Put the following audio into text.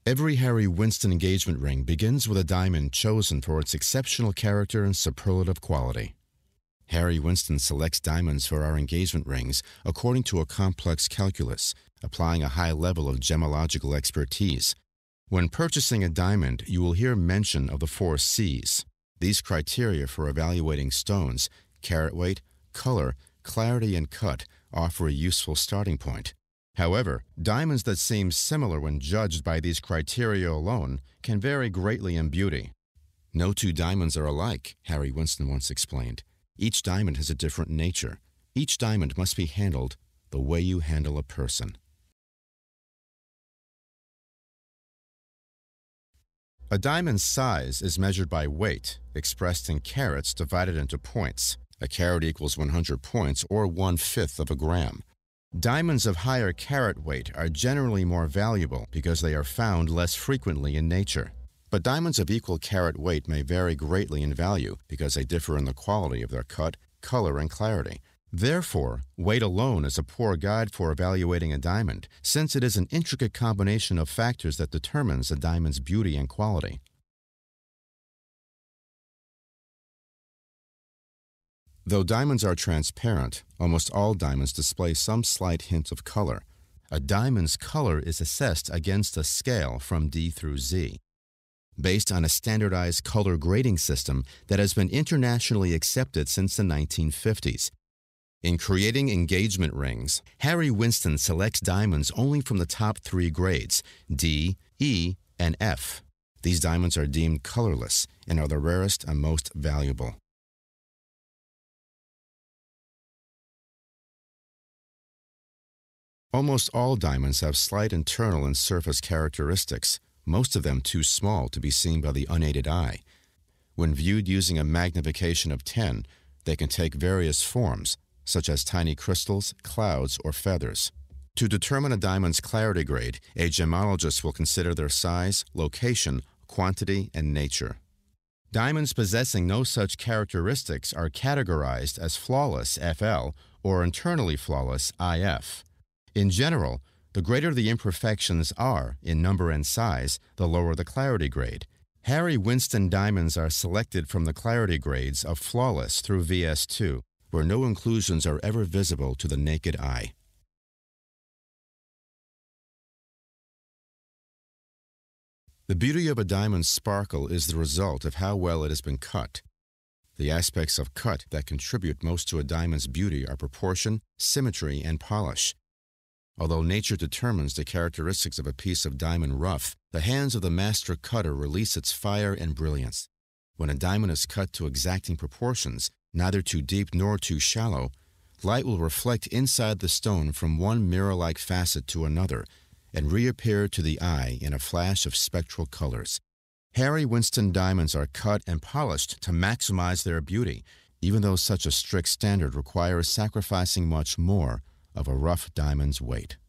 Every Harry Winston engagement ring begins with a diamond chosen for its exceptional character and superlative quality. Harry Winston selects diamonds for our engagement rings according to a complex calculus, applying a high level of gemological expertise. When purchasing a diamond, you will hear mention of the 4 C's. These criteria for evaluating stones, carat weight, color, clarity, and cut, offer a useful starting point. However, diamonds that seem similar when judged by these criteria alone can vary greatly in beauty. No 2 diamonds are alike, Harry Winston once explained. Each diamond has a different nature. Each diamond must be handled the way you handle a person. A diamond's size is measured by weight, expressed in carats divided into points. A carat equals 100 points, or 1/5 of a gram. Diamonds of higher carat weight are generally more valuable because they are found less frequently in nature. But diamonds of equal carat weight may vary greatly in value because they differ in the quality of their cut, color, and clarity. Therefore, weight alone is a poor guide for evaluating a diamond, since it is an intricate combination of factors that determines a diamond's beauty and quality. Though diamonds are transparent, almost all diamonds display some slight hint of color. A diamond's color is assessed against a scale from D through Z, based on a standardized color grading system that has been internationally accepted since the 1950s. In creating engagement rings, Harry Winston selects diamonds only from the top 3 grades, D, E, and F. These diamonds are deemed colorless and are the rarest and most valuable. Almost all diamonds have slight internal and surface characteristics, most of them too small to be seen by the unaided eye. When viewed using a magnification of 10, they can take various forms, such as tiny crystals, clouds, or feathers. To determine a diamond's clarity grade, a gemologist will consider their size, location, quantity, and nature. Diamonds possessing no such characteristics are categorized as flawless FL or internally flawless IF. In general, the greater the imperfections are in number and size, the lower the clarity grade. Harry Winston diamonds are selected from the clarity grades of flawless through VS2, where no inclusions are ever visible to the naked eye. The beauty of a diamond's sparkle is the result of how well it has been cut. The aspects of cut that contribute most to a diamond's beauty are proportion, symmetry, and polish. Although nature determines the characteristics of a piece of diamond rough, the hands of the master cutter release its fire and brilliance. When a diamond is cut to exacting proportions, neither too deep nor too shallow, light will reflect inside the stone from one mirror-like facet to another and reappear to the eye in a flash of spectral colors. Harry Winston diamonds are cut and polished to maximize their beauty, even though such a strict standard requires sacrificing much more of a rough diamond's weight.